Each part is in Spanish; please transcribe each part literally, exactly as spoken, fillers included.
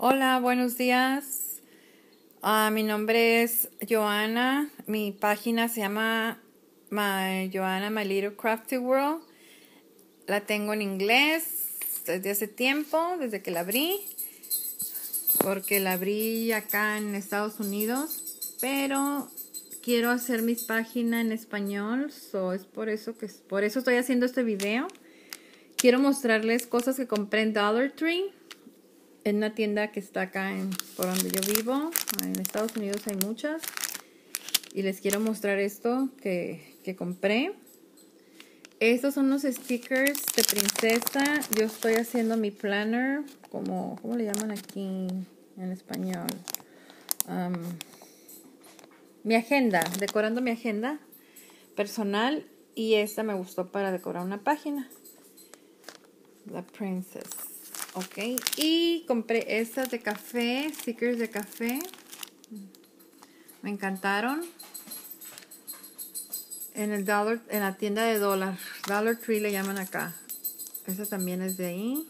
Hola, buenos días. Ah, mi nombre es Joana. Mi página se llama My Joana My Little Crafty World. La tengo en inglés desde hace tiempo, desde que la abrí, porque la abrí acá en Estados Unidos, pero quiero hacer mi página en español, so es por eso que por eso estoy haciendo este video. Quiero mostrarles cosas que compré en Dollar Tree. En una tienda que está acá en, por donde yo vivo. En Estados Unidos hay muchas. Y les quiero mostrar esto que, que compré. Estos son unos stickers de princesa. Yo estoy haciendo mi planner. Como, ¿cómo le llaman aquí en español? Um, mi agenda. Decorando mi agenda personal. Y esta me gustó para decorar una página. La Princess. Ok, y compré estas de café, stickers de café. Me encantaron. En el Dollar, en la tienda de Dollar, Dollar Tree le llaman acá. Esta también es de ahí.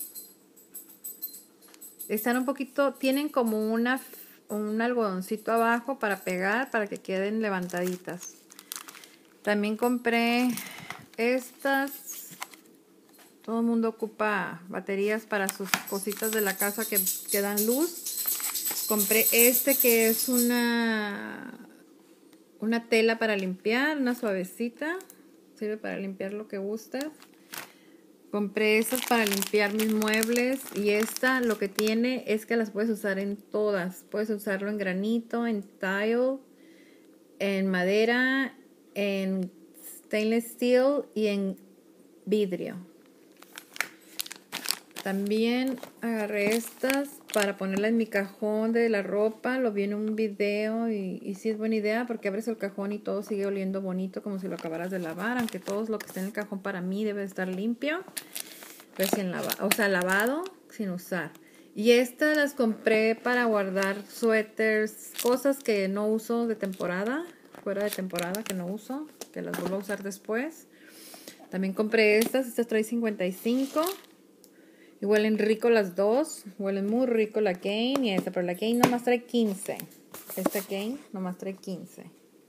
Están un poquito, tienen como una, un algodoncito abajo para pegar, para que queden levantaditas. También compré estas. Todo el mundo ocupa baterías para sus cositas de la casa que, que dan luz. Compré este que es una, una tela para limpiar, una suavecita. Sirve para limpiar lo que gustes. Compré estas para limpiar mis muebles. Y esta lo que tiene es que las puedes usar en todas. Puedes usarlo en granito, en tile, en madera, en stainless steel y en vidrio. También agarré estas para ponerla en mi cajón de la ropa. Lo vi en un video y, y sí es buena idea porque abres el cajón y todo sigue oliendo bonito como si lo acabaras de lavar. Aunque todo lo que está en el cajón para mí debe estar limpio. Recién lavado, o sea, lavado sin usar. Y estas las compré para guardar suéteres, cosas que no uso de temporada, fuera de temporada que no uso, que las vuelvo a usar después. También compré estas, estas trae cincuenta y cinco. Y huelen rico las dos. Huelen muy rico la Gain y esta. Pero la Gain nomás trae quince. Esta Gain nomás trae quince.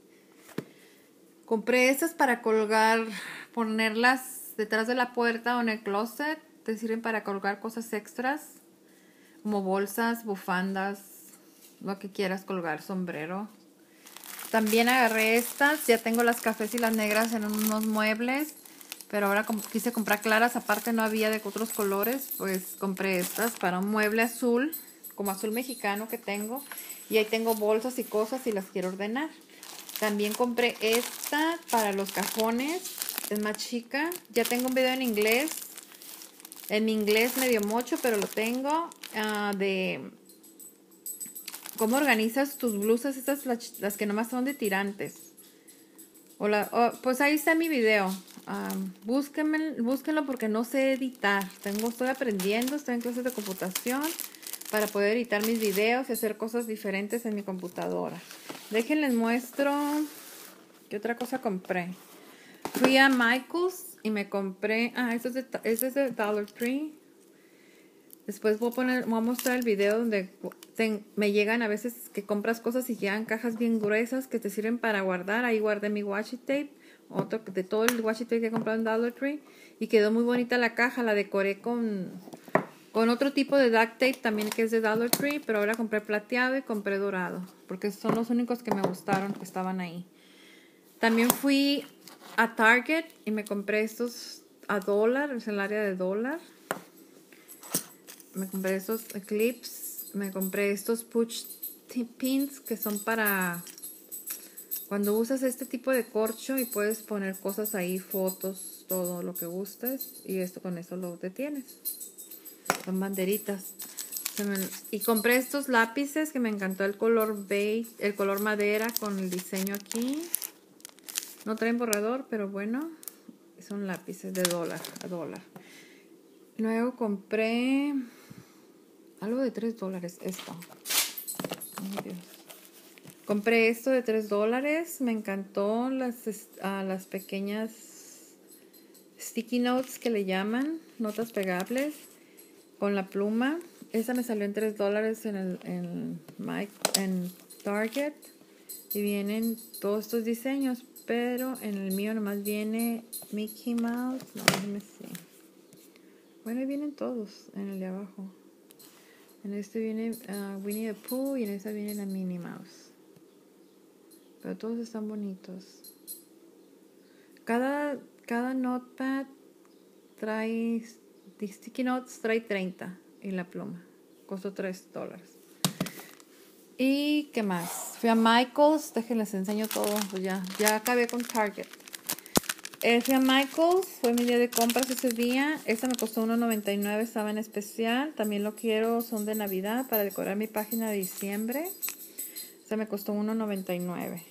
Compré estas para colgar. Ponerlas detrás de la puerta o en el closet. Te sirven para colgar cosas extras. Como bolsas, bufandas. Lo que quieras colgar. Sombrero. También agarré estas. Ya tengo las cafés y las negras en unos muebles. Pero ahora quise comprar claras, aparte no había de otros colores, pues compré estas para un mueble azul, como azul mexicano que tengo. Y ahí tengo bolsas y cosas y las quiero ordenar. También compré esta para los cajones, es más chica. Ya tengo un video en inglés, en mi inglés medio mocho, pero lo tengo, uh, de cómo organizas tus blusas, estas las, las que nomás son de tirantes. O la, o, pues ahí está mi video. Um, búsquenme, búsquenlo porque no sé editar. Tengo, estoy aprendiendo, estoy en clases de computación para poder editar mis videos y hacer cosas diferentes en mi computadora. Déjenles muestro qué otra cosa compré. Fui a Michael's y me compré. Ah, esto es de, este es de Dollar Tree. Después voy a poner, voy a mostrar el video donde te, me llegan a veces que compras cosas y llegan cajas bien gruesas que te sirven para guardar. Ahí guardé mi washi tape, otro de todo el washi tape que he comprado en Dollar Tree y quedó muy bonita la caja. La decoré con, con otro tipo de duct tape también que es de Dollar Tree, pero ahora compré plateado y compré dorado porque son los únicos que me gustaron que estaban ahí. También fui a Target y me compré estos a dólar, es el área de dólar. Me compré estos clips, me compré estos push pins que son para cuando usas este tipo de corcho y puedes poner cosas ahí, fotos, todo lo que gustes y esto con eso lo detienes. Son banderitas. Y compré estos lápices que me encantó el color beige, el color madera con el diseño aquí. No traen borrador, pero bueno, son lápices de dólar a dólar. Luego compré algo de tres dólares, esto. Ay, Dios. Compré esto de tres dólares. Me encantó las, uh, las pequeñas sticky notes que le llaman. Notas pegables. Con la pluma. Esa me salió en tres dólares en, el, en, my, en Target. Y vienen todos estos diseños. Pero en el mío nomás viene Mickey Mouse. No, déjenme see. Bueno, ahí vienen todos en el de abajo. En este viene uh, Winnie the Pooh y en esta viene la Minnie Mouse. Pero todos están bonitos. Cada, cada notepad trae, de sticky notes trae treinta y la pluma. Costó tres dólares. ¿Y qué más? Fui a Michael's, déjenles enseño todo. Pues ya, ya acabé con Target. Eh, fui a Michael's, fue mi día de compras ese día. Esta me costó uno noventa y nueve, estaba en especial. También lo quiero, son de Navidad para decorar mi página de diciembre. Esta me costó uno noventa y nueve.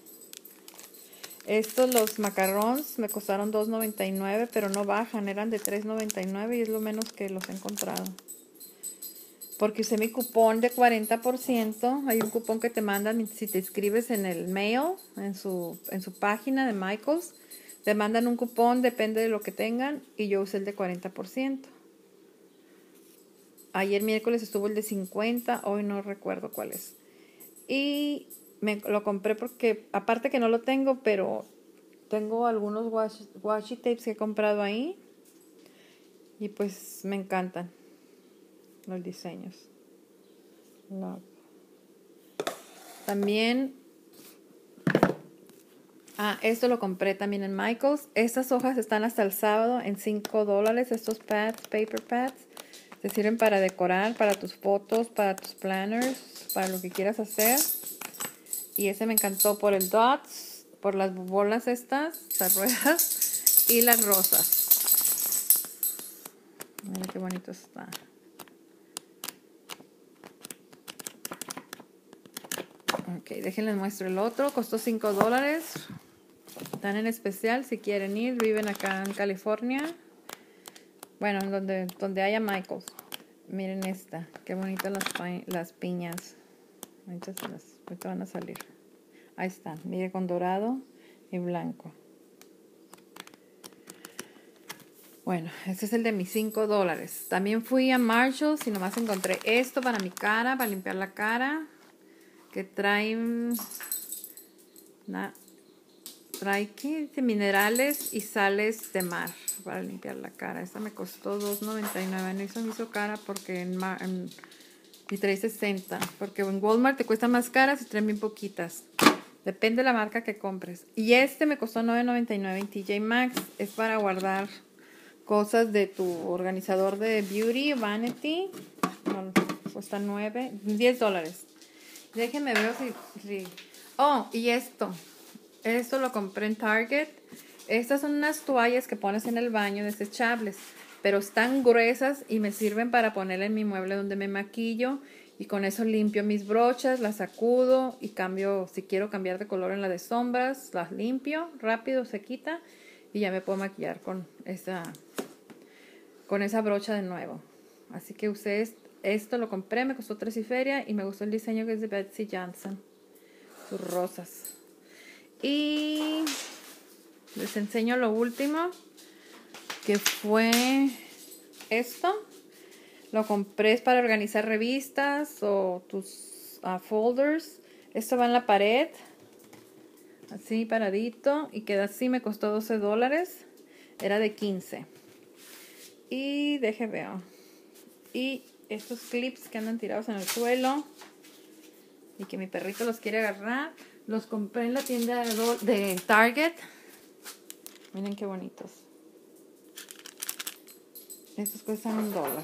Estos, los macarrons, me costaron dos noventa y nueve, pero no bajan, eran de tres noventa y nueve y es lo menos que los he encontrado. Porque usé mi cupón de cuarenta por ciento. Hay un cupón que te mandan si te inscribes en el mail, en su, en su página de Michael's. Te mandan un cupón, depende de lo que tengan, y yo usé el de cuarenta por ciento. Ayer miércoles estuvo el de cincuenta, hoy no recuerdo cuál es. Y me lo compré porque, aparte que no lo tengo, pero tengo algunos washi, washi tapes que he comprado ahí. Y pues me encantan los diseños. No. También, ah, esto lo compré también en Michael's. Estas hojas están hasta el sábado en cinco dólares. Estos pads, paper pads, te sirven para decorar, para tus fotos, para tus planners, para lo que quieras hacer. Y ese me encantó por el dots, por las bolas estas, las ruedas y las rosas. Miren qué bonito está. Ok, déjenles muestro el otro. Costó cinco dólares. Están en especial si quieren ir. Viven acá en California. Bueno, en donde, donde haya Michael's. Miren esta. Qué bonitas las, las piñas. Ahorita, se las, ahorita van a salir. Ahí están. Mire, con dorado y blanco. Bueno, este es el de mis cinco dólares. También fui a Marshall's y nomás encontré esto para mi cara, para limpiar la cara. Que traen... Nah, trae ¿qué? Minerales y sales de mar para limpiar la cara. Esta me costó dos noventa y nueve. No hizo, me hizo cara porque en, mar, en y trae sesenta. Porque en Walmart te cuestan más caras y traen bien poquitas. Depende de la marca que compres. Y este me costó nueve noventa y nueve en T J Maxx. Es para guardar cosas de tu organizador de beauty, vanity. Bueno, cuesta nueve, diez dólares. Déjenme ver si, si... Oh, y esto. Esto lo compré en Target. Estas son unas toallas que pones en el baño desechables. Pero están gruesas y me sirven para ponerla en mi mueble donde me maquillo. Y con eso limpio mis brochas, las sacudo y cambio, si quiero cambiar de color en la de sombras, las limpio, rápido se quita y ya me puedo maquillar con esa, con esa brocha de nuevo. Así que usé esto, esto lo compré, me costó tres y feria y me gustó el diseño que es de Betsy Johnson, sus rosas. Y les enseño lo último, que fue esto. Lo compré para organizar revistas o tus uh, folders. Esto va en la pared. Así paradito. Y queda así. Me costó doce dólares. Era de quince. Y deje veo. Y estos clips que andan tirados en el suelo. Y que mi perrito los quiere agarrar. Los compré en la tienda de, de Target. Miren qué bonitos. Estos cuestan un dólar.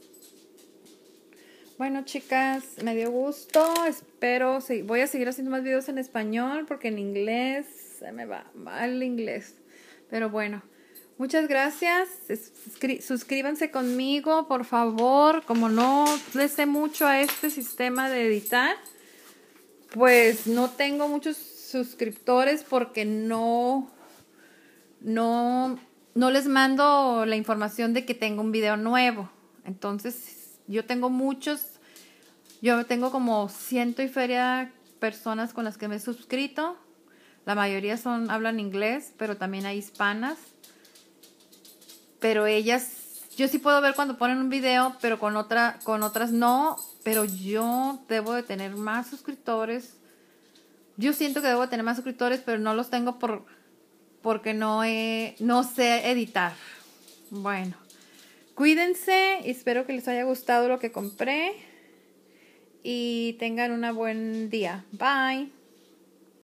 Bueno, chicas, me dio gusto. Espero, sí, voy a seguir haciendo más videos en español porque en inglés se me va mal el inglés. Pero bueno, muchas gracias. Suscríbanse conmigo, por favor. Como no les sé mucho a este sistema de editar, pues no tengo muchos suscriptores porque no, no, no les mando la información de que tengo un video nuevo. Entonces, yo tengo muchos, yo tengo como ciento y feria personas con las que me he suscrito. La mayoría son, hablan inglés, pero también hay hispanas. Pero ellas yo sí puedo ver cuando ponen un video, pero con otra, con otras no. Pero yo debo de tener más suscriptores. Yo siento que debo de tener más suscriptores, pero no los tengo por, porque no, he, no sé editar. Bueno, cuídense. Espero que les haya gustado lo que compré. Y tengan un buen día. Bye.